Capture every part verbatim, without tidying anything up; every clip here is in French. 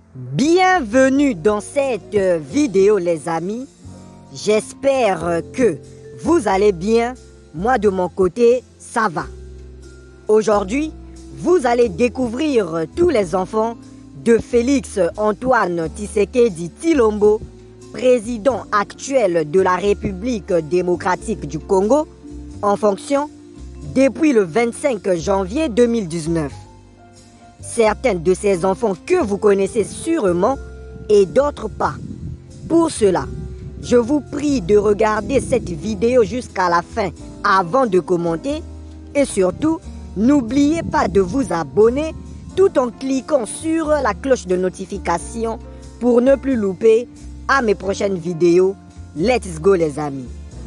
Bienvenue dans cette vidéo les amis. J'espère que vous allez bien. Moi de mon côté, ça va. Aujourd'hui, vous allez découvrir tous les enfants de Félix Antoine Tshisekedi Tshilombo, président actuel de la République démocratique du Congo, en fonction depuis le vingt-cinq janvier deux mille dix-neuf. Certains de ces enfants que vous connaissez sûrement et d'autres pas. Pour cela, je vous prie de regarder cette vidéo jusqu'à la fin avant de commenter et surtout, n'oubliez pas de vous abonner tout en cliquant sur la cloche de notification pour ne plus louper à mes prochaines vidéos. Let's go les amis.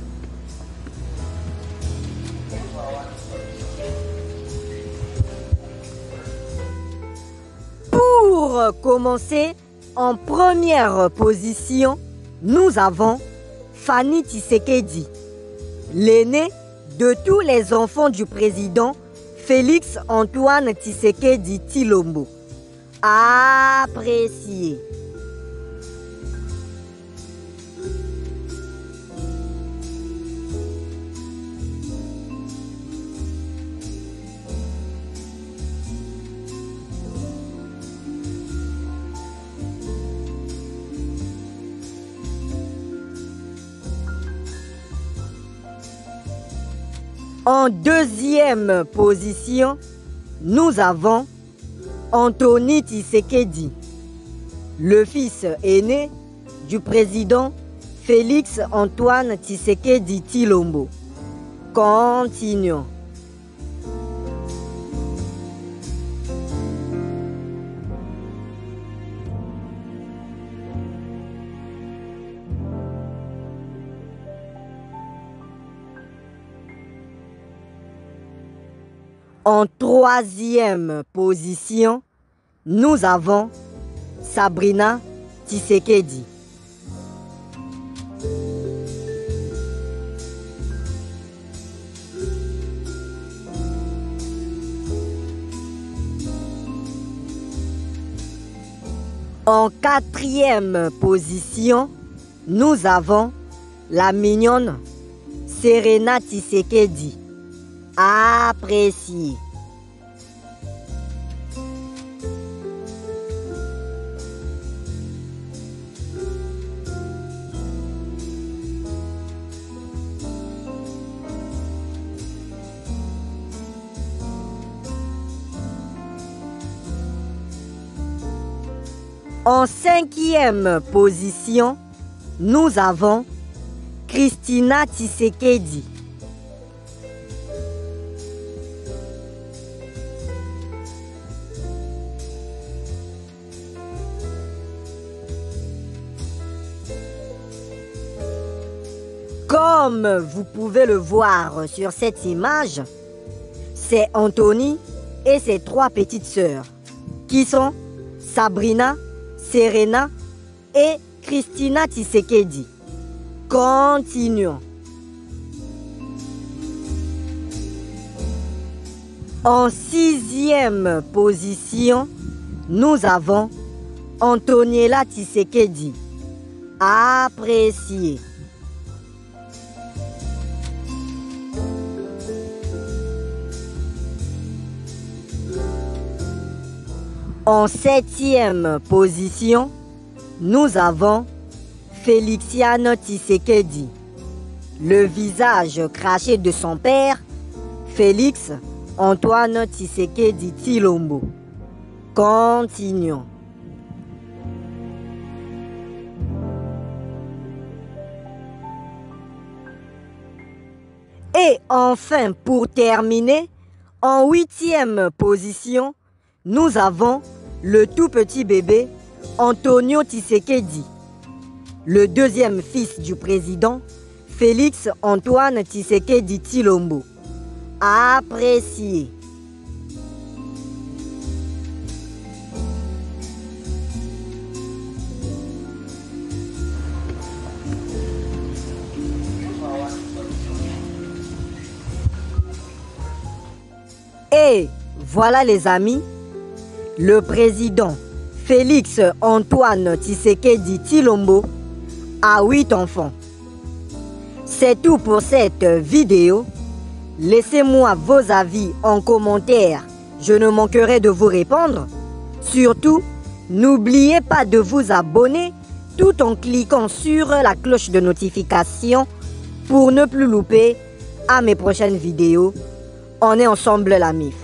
Pour commencer, en première position, nous avons Fanny Tshisekedi, l'aîné de tous les enfants du président Félix Antoine Tshisekedi Tshilombo. Apprécié. En deuxième position, nous avons Anthony Tshisekedi, le fils aîné du président Félix Antoine Tshisekedi Tshilombo. Continuons. En troisième position, nous avons Sabrina Tshisekedi. En quatrième position, nous avons la mignonne Serena Tshisekedi. Apprécié. En cinquième position, nous avons Christina Tshisekedi. Comme vous pouvez le voir sur cette image, c'est Anthony et ses trois petites sœurs, qui sont Sabrina, Serena et Christina Tshisekedi. Continuons. En sixième position, nous avons Antoniela Tshisekedi. Apprécié. En septième position, nous avons Félixiane Tshisekedi, le visage craché de son père, Félix Antoine Tshisekedi Tshilombo. Continuons. Et enfin, pour terminer, en huitième position, nous avons le tout petit bébé Antonio Tshisekedi, le deuxième fils du président Félix Antoine Tshisekedi Tshilombo. Apprécié. Et voilà les amis, le président Félix Antoine Tshisekedi Tshilombo a huit enfants. C'est tout pour cette vidéo. Laissez-moi vos avis en commentaire. Je ne manquerai de vous répondre. Surtout, n'oubliez pas de vous abonner tout en cliquant sur la cloche de notification pour ne plus louper à mes prochaines vidéos. On est ensemble la M I F.